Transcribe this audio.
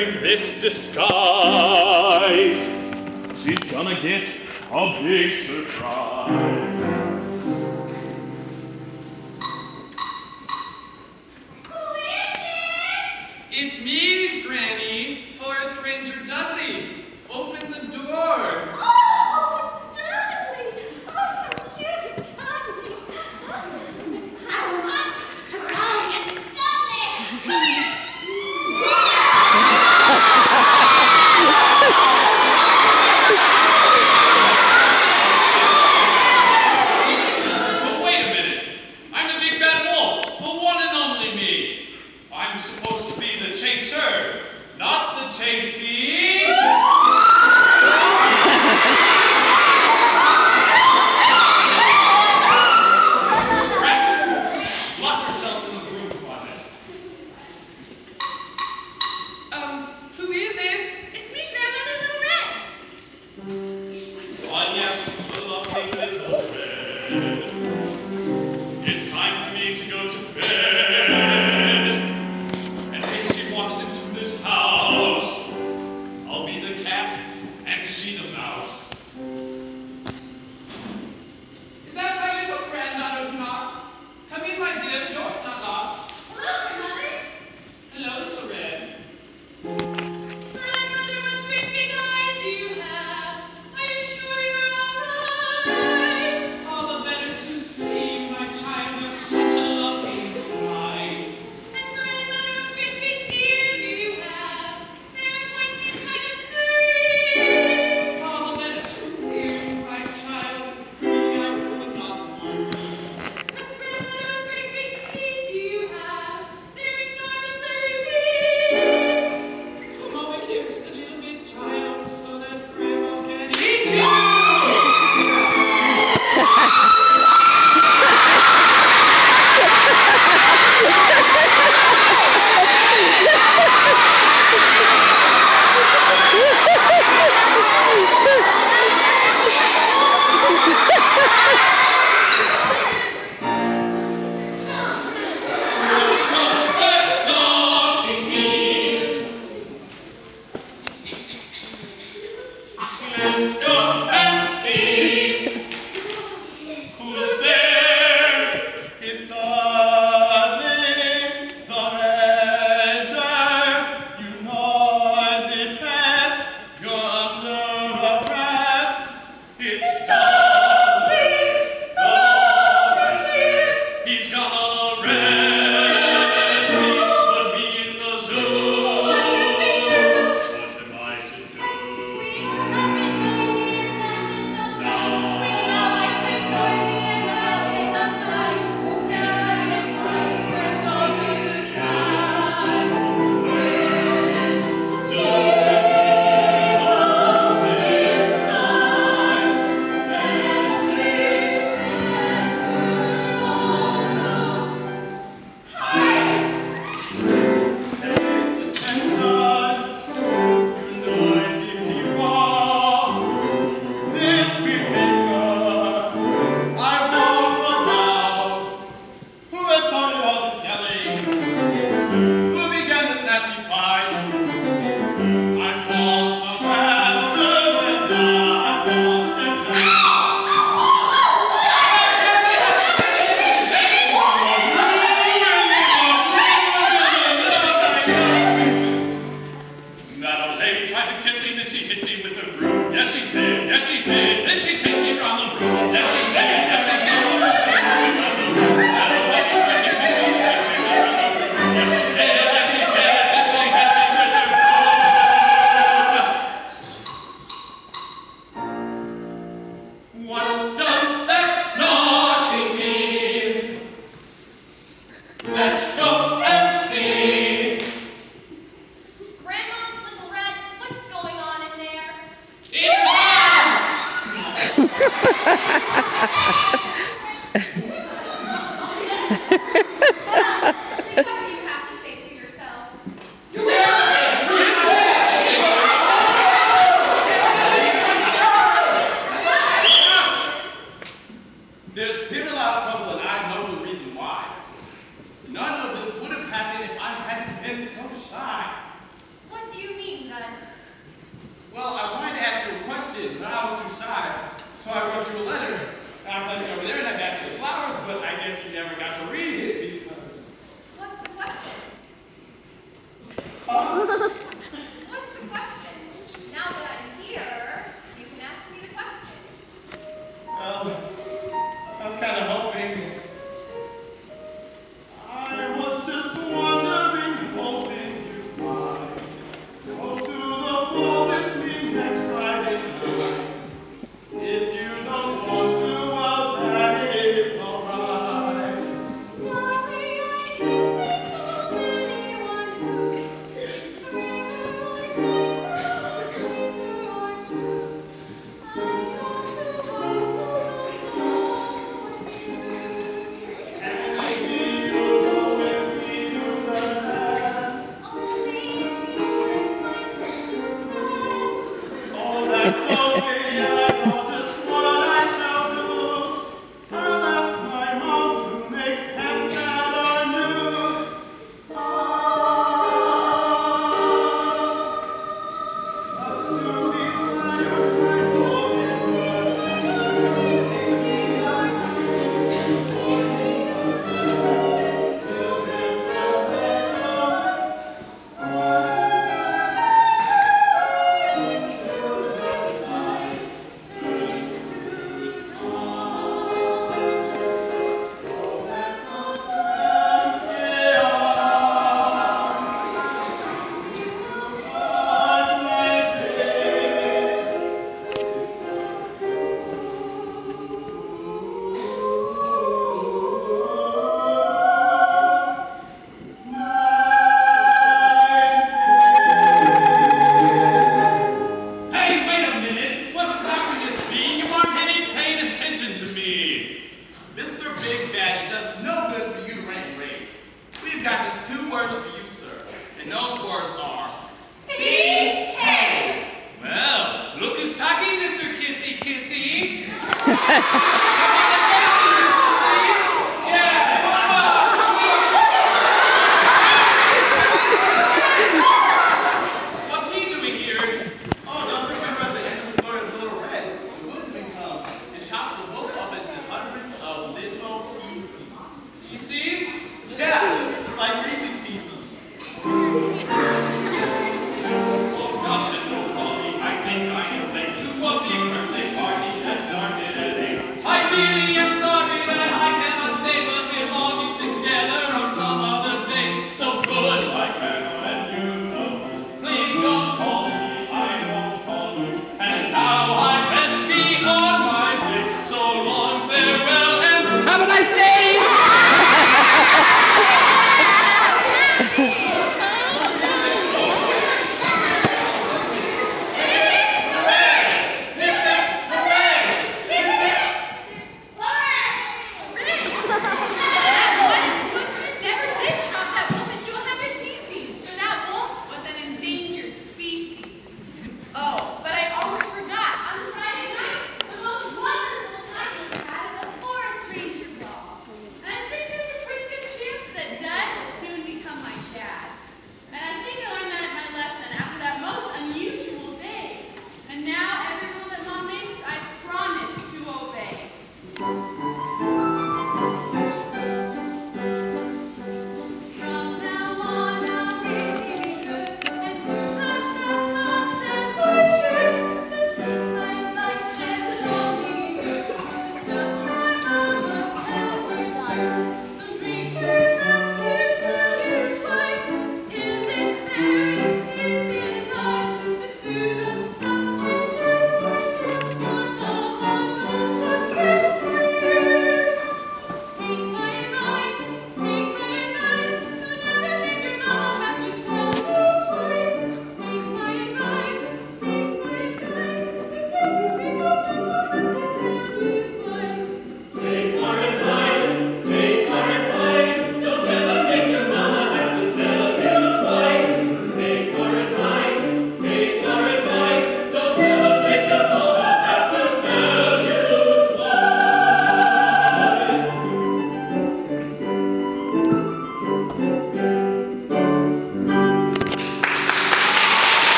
wearing this disguise, she's gonna get a big surprise. Who is it? It's me, Granny, Forest Ranger Dudley. Open the door. Oh, Dudley! Oh, so cute, Dudley! How much strong and Dudley! Come here! But wait a minute. I'm the big bad wolf, the one and only me. I'm supposed to be the chaser, not the chasee. Rats, lock yourself in the broom closet. Who is it? It's me, Grandmother Little Red! Oh, yes, the lovely little red. It's time for me to go to bed. And when she walks into this house, I'll be the cat and she the mouse. Is that my little granddaughter who knocked? Come in, my dear, the door's not locked. Hello, Grandmother! Hello, little red. Grandmother, what great big eyes do you have? Are you sure you're all right? All the better to see, my child, with such a lovely sight. And Grandmother, what great big ears do you have? They're pointed kind of green. All the better to hear, my child, bring out with not one. And Grandmother, what great big teeth do you have? They're enormously big. Come over here just a little bit, child, so that Grandma can eat you. Let's go and see who's there. It's Dudley, the ranger. You noisy pest, you're under arrest. It's Dudley, the ranger. He's gonna arrest me, put me in the zoo. What am I to do? What does that naughty mean? Let's go and see. Grandma, Little Red, what's going on in there? It's What do you have to say for yourself? There's been a lot of trouble, and I know the reason why. None of this would have happened if I hadn't been so shy. What do you appeared.